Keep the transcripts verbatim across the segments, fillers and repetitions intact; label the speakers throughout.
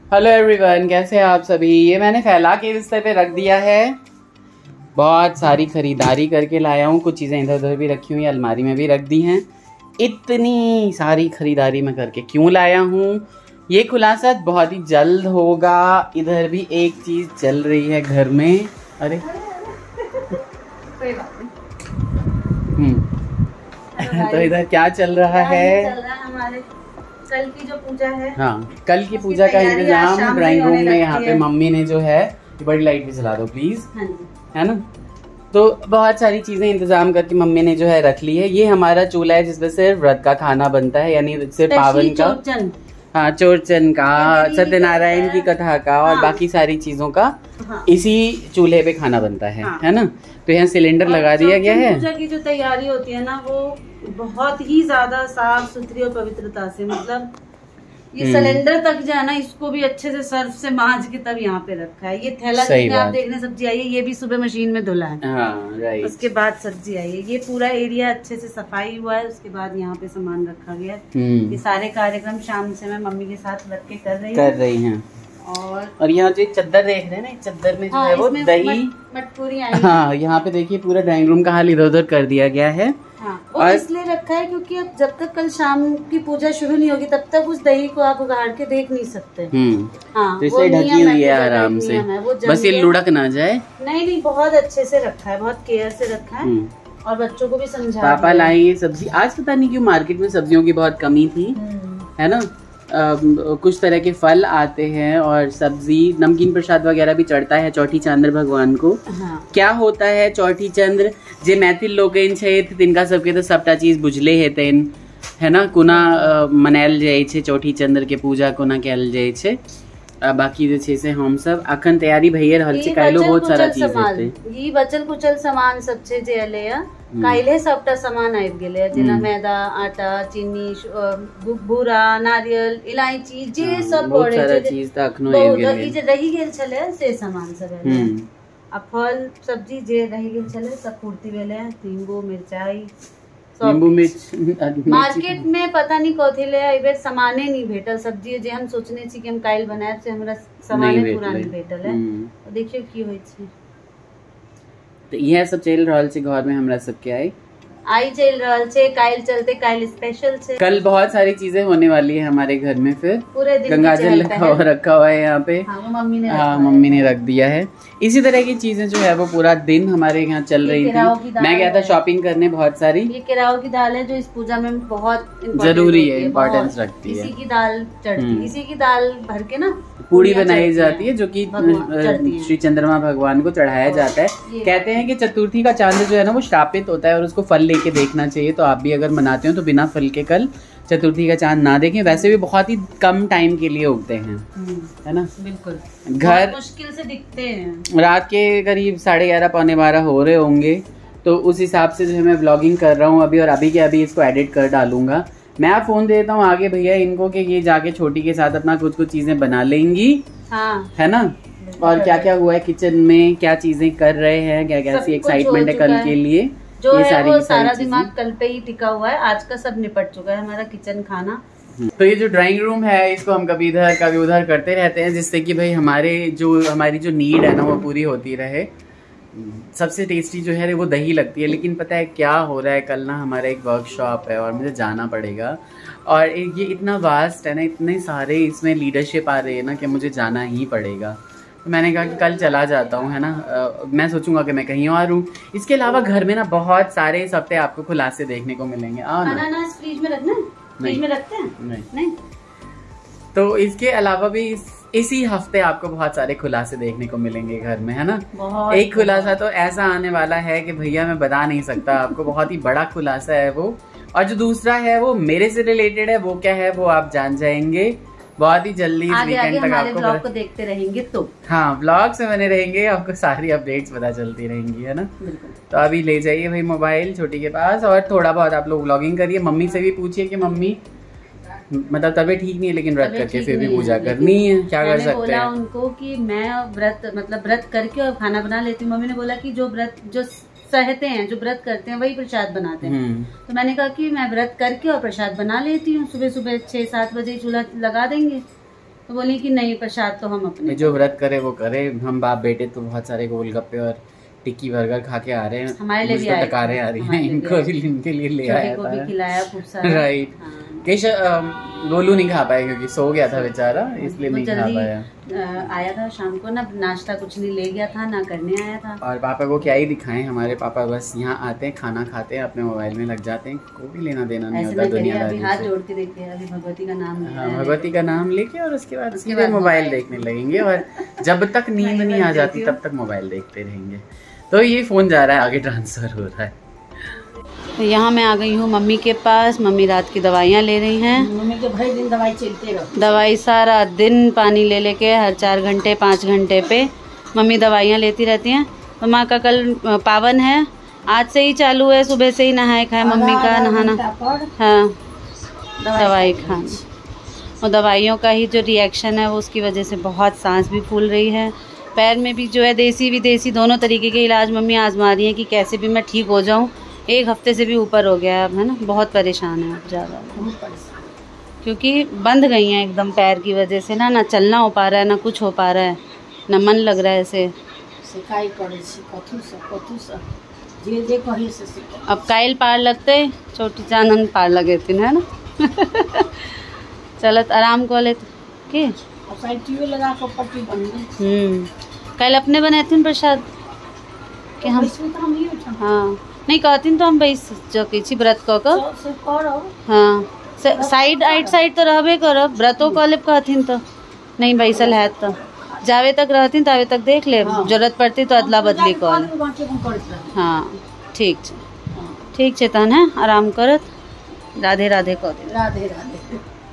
Speaker 1: Hello everyone, कैसे हैं आप सभी। ये मैंने फैला के बिस्तर पे रख दिया है। बहुत सारी खरीदारी करके लाया हूँ। कुछ चीज़ें इधर उधर भी रखी हुई, अलमारी में भी रख दी हैं। इतनी सारी खरीदारी मैं करके क्यों लाया हूँ, ये खुलासा बहुत ही जल्द होगा। इधर भी एक चीज़ चल रही है घर में। अरे हम्म तो इधर क्या चल रहा है?
Speaker 2: चल रहा है हमारे कल की जो पूजा है।
Speaker 1: हाँ, कल की पूजा का इंतजाम ड्राइंग रूम में यहाँ पे मम्मी ने जो है, बड़ी लाइट भी जला दो प्लीज, है ना। तो बहुत सारी चीजें इंतजाम करके मम्मी ने जो है रख ली है। ये हमारा चूल्हा है जिसमें सिर्फ व्रत का खाना बनता है, यानी सिर्फ पावन का, हाँ चौरचन का, सत्यनारायण की कथा का और बाकी सारी चीजों का इसी चूल्हे पे खाना बनता है, है ना। तो यहाँ सिलेंडर लगा दिया गया है।
Speaker 2: पूजा की जो तैयारी होती है ना, वो बहुत ही ज्यादा साफ सुथरी और पवित्रता से, मतलब ये सिलेंडर तक जो है ना, इसको भी अच्छे से सर्फ से मांज के तब यहाँ पे रखा है। ये थैला जिसमें आप देख रहे हैं सब्जी आई है, ये भी सुबह मशीन में धुला है।
Speaker 1: हाँ, राइट।
Speaker 2: उसके बाद सब्जी आई है। ये पूरा एरिया अच्छे से सफाई हुआ है। उसके बाद यहाँ पे सामान रखा गया है। ये सारे कार्यक्रम शाम से मैं मम्मी के साथ रख के कर रही
Speaker 1: कर रही हैं।
Speaker 2: और
Speaker 1: और यहाँ जो चद्दर देख रहे हैं ना, चद्दर में जो हाँ, है वो दही
Speaker 2: मटपूरी आई।
Speaker 1: हाँ, यहाँ पे देखिए पूरा ड्राइंग रूम का हाल इधर उधर कर दिया गया है।
Speaker 2: हाँ, वो इसलिए रखा है क्योंकि अब जब तक कल शाम की पूजा शुरू नहीं होगी तब तक उस दही को आप उगाड़ के देख नहीं सकते।
Speaker 1: हाँ, तो इसलिए ढकी हुई है आराम से, बस ये लुढ़क ना जाए। नहीं
Speaker 2: नहीं, बहुत अच्छे से रखा है, बहुत केयर से रखा है। और बच्चों को भी समझा।
Speaker 1: पापा लाए सब्जी आज, पता नहीं क्यों मार्केट में सब्जियों की बहुत कमी थी, है ना। आ, कुछ तरह के फल आते हैं और सब्जी, नमकीन प्रसाद वगैरह भी चढ़ता है चौठी चंद्र भगवान को। हाँ। क्या होता है चौठी चंद्र, जे मैथिल लोग छे तिनका सबके तो सबटा चीज बुझले हेतन, है ना। कोना मनायल जाय छे चौठी चंद्र के पूजा कोना कैल जाय छे। बाकी जे छे से हम सब अखन तैयारी भइए रहल छे। काइलो बहुत सारा चीज हेते,
Speaker 2: ई बचल कुचल सामान सब छे जे एले या काइले सबटा सामान आबि गेले, जेना मैदा, आटा, चीनी, भूरा, नारियल, इलायची, जे सब
Speaker 1: बहुत सारा चीज त अखनो आबि गेले।
Speaker 2: ई जे रहि गेल छले से सामान सब एले। आ फल सब्जी जे रहि गेल छले सब पूर्ति भेले। नींबू, मिरचाई,
Speaker 1: नींबू मिर्च।
Speaker 2: मार्केट में पता नहीं कथी ले एहि बेर सामाने नहीं भेटल। सब्जी जे हम सोचने छी कि हम काइल बनाएब से हमरा सामाने पूरा नहीं भेटल है। तो देखियो की होय छै।
Speaker 1: तो यह सब चल रहा है घर में हमरा सबके। आई
Speaker 2: आई चल रहा है, काइल चलते, काइल स्पेशल छे।
Speaker 1: कल बहुत सारी चीजें होने वाली है हमारे घर में। फिर पूरे दिन गंगा जल रखा हुआ रखा हुआ है यहाँ पे।
Speaker 2: हाँ, वो मम्मी ने
Speaker 1: हाँ, मम्मी ने रख दिया है। इसी तरह की चीजें जो है वो पूरा दिन हमारे यहाँ चल रही थी। मैं गया था शॉपिंग करने बहुत सारी।
Speaker 2: ये केराव की दाल है जो इस पूजा में बहुत
Speaker 1: जरूरी है, इम्पोर्टेंस रखती है।
Speaker 2: इसी की दाल चढ़ती, इसी की दाल भर के ना
Speaker 1: पूड़ी बनाई जाती है, जो कि श्री चंद्रमा भगवान को चढ़ाया जाता है। कहते हैं कि चतुर्थी का चांद जो है ना वो श्रापित होता है और उसको फल लेके देखना चाहिए। तो आप भी अगर मनाते हो तो बिना फल के कल चतुर्थी का चांद ना देखें। वैसे भी बहुत ही कम टाइम के लिए उगते हैं, है ना।
Speaker 2: बिल्कुल,
Speaker 1: घर
Speaker 2: मुश्किल से दिखते हैं।
Speaker 1: रात के करीब साढ़े ग्यारह पौने बारह हो रहे होंगे। तो उस हिसाब से जो है मैं व्लॉगिंग कर रहा हूँ अभी, और अभी के अभी इसको एडिट कर डालूंगा। मैं फोन देता हूँ आगे भैया इनको कि ये जाके छोटी के साथ अपना कुछ कुछ चीजें बना लेंगी। हाँ। है ना। और क्या क्या हुआ है किचन में, क्या चीजें कर रहे हैं, क्या कैसी एक्साइटमेंट है कल के लिए,
Speaker 2: जो ये है वो सारा दिमाग कल पे ही टिका हुआ है। आज का सब निपट चुका है हमारा किचन खाना।
Speaker 1: तो ये जो ड्राइंग रूम है इसको हम कभी इधर कभी उधर करते रहते हैं, जिससे कि भाई हमारे जो हमारी जो नीड है ना वो पूरी होती रहे। सबसे टेस्टी जो है वो दही लगती है। लेकिन पता है क्या हो रहा है, कल ना हमारा एक वर्कशॉप है और मुझे जाना पड़ेगा। और ये इतना वास्ट है ना, इतने सारे इसमें लीडरशिप आ रही है ना कि मुझे जाना ही पड़ेगा। तो मैंने कहा कि कल चला जाता हूँ, है ना। आ, मैं सोचूंगा कि मैं कहीं और हूँ। इसके अलावा घर में ना बहुत सारे इस हफ्ते आपको खुलासे देखने को मिलेंगे। आओ ना।
Speaker 2: अनानास फ्रिज में रखना, फ्रिज में रखते हैं
Speaker 1: नहीं,
Speaker 2: नहीं।
Speaker 1: तो इसके अलावा भी इस, इसी हफ्ते आपको बहुत सारे खुलासे देखने को मिलेंगे घर में, है ना। एक खुलासा तो ऐसा आने वाला है कि भैया मैं बता नहीं सकता आपको, बहुत ही बड़ा खुलासा है वो। और जो दूसरा है वो मेरे से रिलेटेड है, वो क्या है वो आप जान जाएंगे बहुत ही जल्दी इस वीकेंड तक। आपको
Speaker 2: ब्लॉग को देखते रहेंगे तो
Speaker 1: हाँ, ब्लॉग से बने रहेंगे, आपको सारी अपडेट्स पता चलती रहेंगी, है ना। तो अभी ले जाइए भाई मोबाइल छोटी के पास और थोड़ा बहुत आप लोग व्लॉगिंग करिए। मम्मी से भी पूछिए कि मम्मी मतलब तबीयत ठीक नहीं है लेकिन व्रत करके फिर भी पूजा करनी है, क्या कर सकते हैं।
Speaker 2: बोला उनको कि मैं व्रत मतलब व्रत करके और खाना बना लेती हूँ। मम्मी ने बोला कि जो व्रत जो सहते हैं, जो व्रत करते हैं वही प्रसाद बनाते हैं। तो मैंने कहा कि मैं व्रत करके और प्रसाद बना लेती हूँ। सुबह सुबह छह सात बजे चूल्हा लगा देंगे तो बोली कि नहीं प्रसाद तो हम अपने
Speaker 1: जो व्रत करे वो करे। हम बाप बेटे तो बहुत सारे गोलगप्पे और टिक्की बर्गर खा के आ रहे हैं,
Speaker 2: हमारे लिए भी आए,
Speaker 1: टकारे आ रही हैं, इनको भी इनके लिए ले आया
Speaker 2: को
Speaker 1: था,
Speaker 2: भी खिलाया खूब सारा।
Speaker 1: राइट। केश गोलू नहीं खा पाया क्योंकि सो गया था बेचारा, इसलिए नहीं खा पाया।
Speaker 2: आया था शाम को ना, नाश्ता कुछ नहीं ले गया था ना करने आया था।
Speaker 1: और पापा को क्या ही दिखाएं, हमारे पापा बस यहाँ आते हैं, खाना खाते हैं, अपने मोबाइल में लग जाते हैं, को भी लेना देना नहीं होता दुनियादारी से।
Speaker 2: हाथ जोड़ के देखिए, अभी भगवती का नाम,
Speaker 1: हाँ भगवती का नाम लेके और उसके बाद सीधे मोबाइल देखने लगेंगे, और जब तक नींद नहीं आ जाती तब तक मोबाइल देखते रहेंगे। तो ये फोन जा रहा है आगे, ट्रांसफर हो रहा है।
Speaker 2: तो यहाँ मैं आ गई हूँ मम्मी के पास। मम्मी रात की दवाइयाँ ले रही हैं।
Speaker 3: मम्मी के भाई दिन दवाई चलते रहो,
Speaker 2: दवाई सारा दिन पानी ले लेके हर चार घंटे पाँच घंटे पे मम्मी दवाइयाँ लेती रहती हैं। तो माँ का कल पावन है, आज से ही चालू है, सुबह से ही नहाए खाए मम्मी का नहाना, हाँ दवाई खाना। और दवाइयों का ही जो रिएक्शन है वो उसकी वजह से बहुत सांस भी फूल रही है, पैर में भी जो है देसी विदेशी दोनों तरीके के इलाज मम्मी आजमा रही हैं कि कैसे भी मैं ठीक हो जाऊँ। एक हफ्ते से भी ऊपर हो गया है अब, है ना, बहुत परेशान है अब ज़्यादा, क्योंकि बंद गई हैं एकदम पैर की वजह से ना, ना चलना हो पा रहा है, ना कुछ हो पा रहा है, ना मन लग रहा है ऐसे। अब काइल पार लगते छोटी चानन पार लगे थे, है ना। चलत आराम को ले के
Speaker 3: लगा के पट्टी बन गई।
Speaker 2: हम्म कल अपने बने थे प्रसाद के हम, हाँ नहीं कहती तो हम भाई जो किसी व्रत कह कर, हाँ साइड आइट साइड तो रहबे करो, व्रतों कह लेब कहथिन तो नहीं बैसल है, तो जावे तक रहती तावे तक देख ले, जरूरत पड़ती तो अदला बदली कॉल। हाँ ठीक है, ठीक है तहन है, आराम करत, राधे राधे कह दे।
Speaker 3: राधे राधे।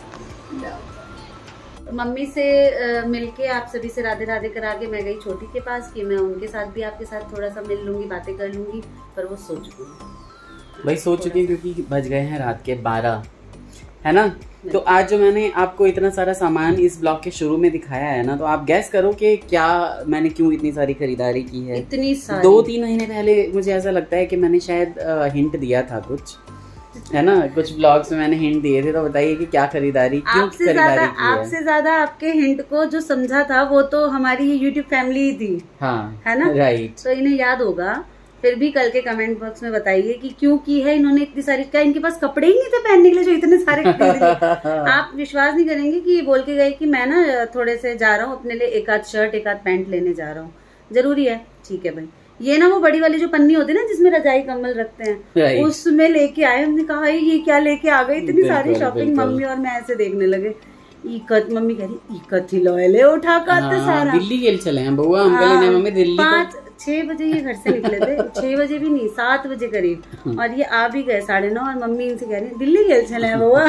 Speaker 2: मम्मी से आ, मिलके आप सभी से राधे राधे करा के मैं गई छोटी के पास कि मैं उनके साथ भी आपके साथ थोड़ा सा मिल लूंगी, बातें कर लूंगी, पर वो सो चुकी है।
Speaker 1: भाई सो चुकी है क्योंकि बज गए हैं रात के बारह, है ना। तो आज जो मैंने आपको इतना सारा सामान इस ब्लॉग के शुरू में दिखाया है ना, तो आप गैस करो कि क्या मैंने क्यों इतनी सारी खरीदारी की है।
Speaker 2: इतनी सारी,
Speaker 1: दो तीन महीने पहले मुझे ऐसा लगता है कि मैंने शायद हिंट दिया था कुछ, है ना, कुछ ब्लॉग्स में मैंने हिंट दिए थे। तो बताइए कि क्या खरीदारी, क्यों खरीदारी की है।
Speaker 2: आपसे ज्यादा आपके हिंट को जो समझा था वो तो हमारी ये यूट्यूब फैमिली ही थी, हाँ है ना, राइट। तो इन्हें याद होगा, फिर भी कल के कमेंट बॉक्स में बताइए कि क्यों की है इन्होंने इतनी सारी। क्या इनके पास कपड़े ही नहीं थे पहनने के लिए जो इतने सारे खरीद लिए। आप विश्वास नहीं करेंगे कि बोल के गए कि मैं ना थोड़े से जा रहा हूँ अपने लिए, एक आध शर्ट एक आध पैंट लेने जा रहा हूँ, जरूरी है, ठीक है भाई। ये ना वो बड़ी वाली जो पन्नी होती है ना जिसमें रजाई कम्बल रखते हैं, उसमें लेके आए। हमने कहा ये क्या लेके आ गई, इतनी सारी शॉपिंग। मम्मी और मैं ऐसे देखने लगे, इकत मम्मी कह रही इकत ही ले उठा कर सारा।
Speaker 1: दिल्ली गेल चले हैं बउआ, हम कल ने मम्मी दिल्ली
Speaker 2: पाँच छह बजे ये घर से निकले थे, छह बजे भी नहीं सात बजे करीब, और ये आ भी गए साढ़े नौ, और मम्मी इनसे कह रही दिल्ली गेल चले हैं बउआ।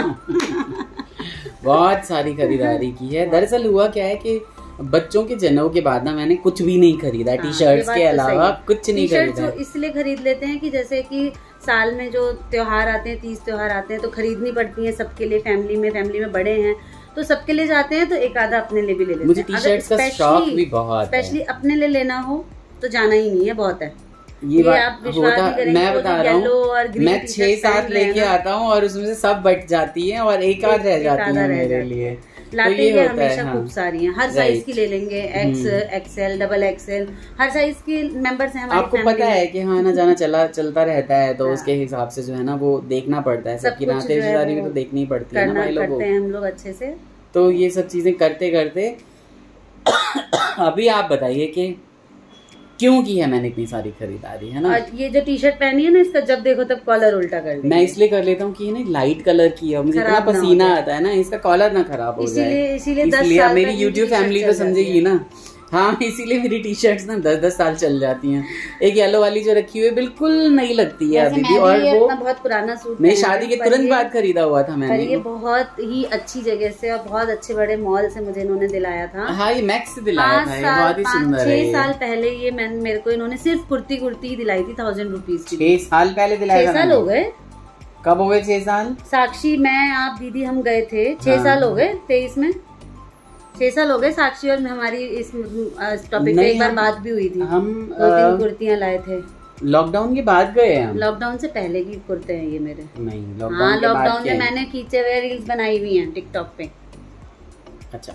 Speaker 1: बहुत सारी खरीदारी की है। दरअसल हुआ क्या है कि बच्चों के जन्मों के बाद ना मैंने कुछ भी नहीं खरीदा, टी शर्ट्स के अलावा कुछ नहीं खरीदा।
Speaker 2: इसलिए खरीद लेते हैं कि जैसे कि साल में जो त्योहार आते हैं, तीस त्योहार आते हैं, तो खरीदनी पड़ती है सबके लिए, फैमिली में फैमिली में बड़े हैं तो सबके लिए जाते हैं, तो एक आधा अपने लिए भी ले लेते हैं।
Speaker 1: मुझे टी शर्ट्स का शौक भी बहुत है,
Speaker 2: स्पेशली अपने लिए लेना हो तो जाना ही नहीं है, बहुत है
Speaker 1: ये, ये बात होता। मैं बता रहा हूँ, मैं छह सात लेके आता हूँ और उसमें से सब बट जाती है और एक आध रह जाती है मेरे लिए।
Speaker 2: लाते तो ये हमेशा है, खूब सारी हैं, हर साइज की ले लेंगे, एक्स एक्सएल डबल एक्सएल, हर साइज के मेंबर्स हैं हमारे।
Speaker 1: आपको पता है कि हाँ ना जाना चला चलता रहता है, तो उसके हिसाब से जो है ना वो देखना पड़ता है, सबकी नाते रिश्तेदारी भी तो देखनी ही पड़ती है ना भाई लोगों को,
Speaker 2: हम लोग अच्छे से।
Speaker 1: तो ये सब चीजें करते करते अभी आप बताइए कि क्यों की है मैंने इतनी सारी खरीदारी, है ना।
Speaker 2: और ये जो टी शर्ट पहनी है ना, इसका जब देखो तब कॉलर उल्टा कर देती।
Speaker 1: मैं इसलिए कर लेता हूँ कि ना लाइट कलर की है, मुझे इतना पसीना आता है ना, इसका कॉलर ना खराब हो जाए, इसलिए मेरी यूट्यूब फैमिली तो समझेगी ना। हाँ इसीलिए मेरी टी शर्ट्स ना दस दस साल चल जाती हैं। एक येलो वाली जो रखी हुई है बिल्कुल नहीं लगती है अभी भी, और वो
Speaker 2: बहुत पुराना सूट
Speaker 1: मैं शादी के तुरंत बाद खरीदा हुआ था मैंने।
Speaker 2: ये बहुत ही अच्छी जगह से और बहुत अच्छे बड़े मॉल से मुझे इन्होंने दिलाया था।
Speaker 1: हाँ ये मैक्स से दिलाया था, ये बहुत ही सुंदर है।
Speaker 2: छह साल पहले ये मैंने मेरे को इन्होंने सिर्फ कुर्ती कुर्ती ही दिलाई थी, थाउजेंड रुपीज की।
Speaker 1: छह साल पहले दिलाया?
Speaker 2: छह साल हो गए।
Speaker 1: कब हो गए छह साल?
Speaker 2: साक्षी मैं आप दीदी हम गए थे, छह साल हो गए, तेईस में छह साल हो गए। साक्षी और हमारी इस टॉपिक पे एक बार बात भी हुई थी, हम दो तीन कुर्तियां लाए थे।
Speaker 1: लॉकडाउन के बाद गए हम?
Speaker 2: लॉकडाउन से पहले की कुर्ते हैं ये मेरे।
Speaker 1: नहीं
Speaker 2: हाँ लॉकडाउन में मैंने खींचे हुए रील्स बनाई हुई हैं टिकटॉक पे।
Speaker 1: अच्छा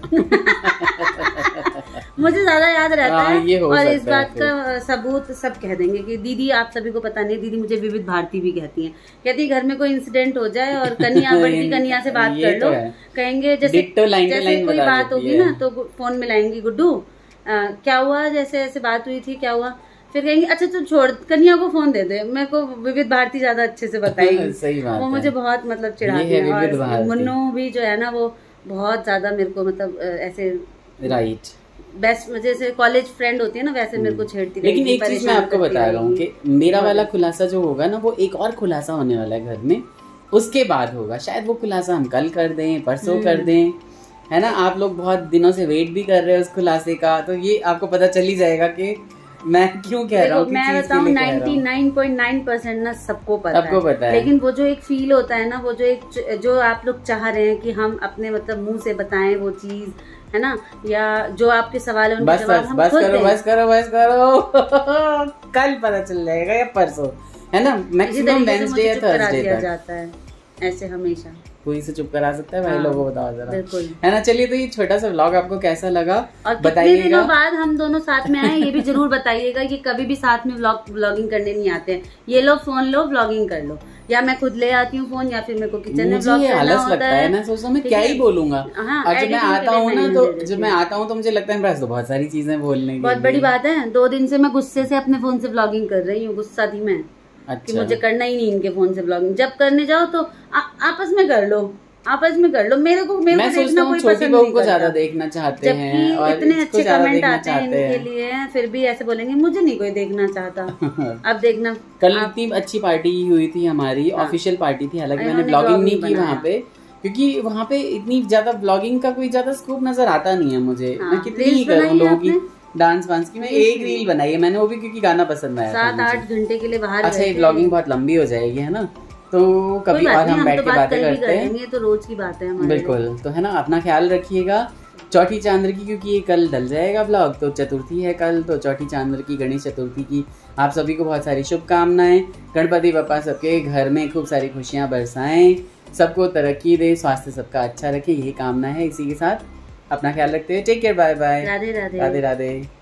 Speaker 2: मुझे ज्यादा याद रहता
Speaker 1: हाँ,
Speaker 2: है।
Speaker 1: ये हो
Speaker 2: और इस
Speaker 1: सकता है
Speaker 2: बात का सबूत सब कह देंगे कि दीदी, आप सभी को पता नहीं, दीदी मुझे विविध भारती भी कहती हैं। कहती है घर में कोई इंसिडेंट हो जाए और कन्या बड़की कन्या से बात कर लो, कहेंगे जैसे जैसे कोई बात होगी ना तो फोन में लाएंगी, गुड्डू क्या हुआ, जैसे ऐसे बात हुई थी, क्या हुआ, फिर कहेंगे अच्छा तो छोड़, कन्या को फोन दे दे, मेरे को विविध भारती ज्यादा अच्छे से बताएगी।
Speaker 1: सही बात
Speaker 2: वो
Speaker 1: है।
Speaker 2: मुझे बहुत मतलब चिढ़ाती है। और मुन्नू भी जो है ना वो बहुत ज्यादा मेरे को मतलब ऐसे
Speaker 1: राइट
Speaker 2: बेस्ट, जैसे कॉलेज फ्रेंड होती है ना वैसे मेरे को छेड़ती।
Speaker 1: लेकिन एक चीज मैं आपको बता रहा हूँ कि मेरा वाला खुलासा जो होगा ना वो एक और खुलासा होने वाला है घर में, उसके बाद होगा। शायद वो खुलासा हम कल कर दें, परसों कर दें, है ना। आप लोग बहुत दिनों से वेट भी कर रहे हैं उस खुलासे का, तो ये आपको पता चल ही जाएगा कि मैं क्यों कह रहा हूँ।
Speaker 2: मैं बताऊँ निन्यानवे पॉइंट नौ परसेंट ना सबको पता
Speaker 1: सबको पता है,
Speaker 2: लेकिन वो जो एक फील होता है ना, वो जो एक जो आप लोग चाह रहे हैं कि हम अपने मतलब मुंह से बताएं वो चीज, है ना, या जो आपके सवाल है उनके
Speaker 1: बस
Speaker 2: जवाब
Speaker 1: बस
Speaker 2: हम
Speaker 1: बस
Speaker 2: खुद
Speaker 1: करो
Speaker 2: दें।
Speaker 1: बस करो बस करो कल पता चल जाएगा या परसों, है ना। मैक्सिमम वेडनेसडे या थर्सडे तक
Speaker 2: जाता है ऐसे हमेशा।
Speaker 1: कोई से चुप करा सकता है भाई,
Speaker 2: हाँ,
Speaker 1: लोगों को बताओ जरा,
Speaker 2: बिल्कुल,
Speaker 1: है ना। चलिए तो ये छोटा सा व्लॉग आपको कैसा लगा
Speaker 2: और कितने
Speaker 1: बताइएगा।
Speaker 2: दिनों बाद हम दोनों साथ में आए ये भी जरूर बताइएगा कि कभी भी साथ में व्लॉग व्लॉगिंग करने नहीं आते हैं। ये लो फोन लो, व्लॉगिंग कर लो, या मैं खुद ले आती हूँ फोन, या फिर मेरे को किचन में व्लॉग करना
Speaker 1: आलस
Speaker 2: होता
Speaker 1: लगता है ना, सोचो मैं क्या ही बोलूंगा।
Speaker 2: हाँ,
Speaker 1: और जब मैं
Speaker 2: editing
Speaker 1: आता
Speaker 2: के लिए
Speaker 1: हूँ ना
Speaker 2: मैं
Speaker 1: तो
Speaker 2: नहीं
Speaker 1: जब मैं आता हूँ तो मुझे लगता है मेरे पास तो बहुत सारी चीजें बोलने की।
Speaker 2: बहुत बड़ी बात है, दो दिन से मैं गुस्से से अपने फोन से व्लॉगिंग कर रही हूँ, गुस्सा थी मैं कि मुझे करना ही नहीं इनके फोन से व्लॉगिंग। जब करने जाओ तो आ, आपस में कर लो, आपस में कर लो, मेरे को मेरे को देखना कोई पसंद नहीं
Speaker 1: को ज्यादा देखना चाहते हैं,
Speaker 2: जबकि
Speaker 1: और
Speaker 2: इतने अच्छे कमेंट आते हैं
Speaker 1: हैं
Speaker 2: इनके लिए, फिर भी ऐसे बोलेंगे मुझे नहीं कोई देखना चाहता। अब देखना,
Speaker 1: कल इतनी अच्छी पार्टी हुई थी हमारी, ऑफिशियल पार्टी थी, हालांकि मैंने ब्लॉगिंग नहीं की वहाँ पे, क्योंकि वहाँ पे इतनी ज्यादा ब्लॉगिंग का कोई ज्यादा स्कोप नजर आता नहीं है मुझे। मैं कितनी ही करूँ लोगों की डांस वांस की। मैं एक रील बनाई है मैंने, वो भी क्योंकि गाना पसंद आया,
Speaker 2: सात आठ घंटे के लिए बाहर।
Speaker 1: अच्छा ये ब्लॉगिंग बहुत लंबी हो जाएगी, है ना, तो कभी और हम बैठ के बातें करते हैं,
Speaker 2: तो रोज की बात है हमारी।
Speaker 1: बिल्कुल, तो है ना, अपना ख्याल रखिएगा। चौथी चांद्र की, क्योंकि ये कल डल जाएगा ब्लॉग, तो चतुर्थी है कल, तो चौथी चांद्र की, गणेश चतुर्थी की आप सभी को बहुत सारी शुभकामनाएं। गणपति बप्पा सबके घर में खूब सारी खुशियां बरसाएं, सबको तरक्की दे, स्वास्थ्य सबका अच्छा रखे, यही कामना है। इसी के साथ अपना ख्याल रखते हुए take care, bye bye,
Speaker 2: Radhe Radhe,
Speaker 1: Radhe Radhe.